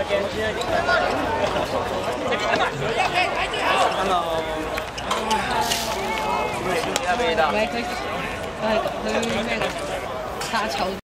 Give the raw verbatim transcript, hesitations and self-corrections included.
Hello。喂，可以，呃，可以那个搭桥。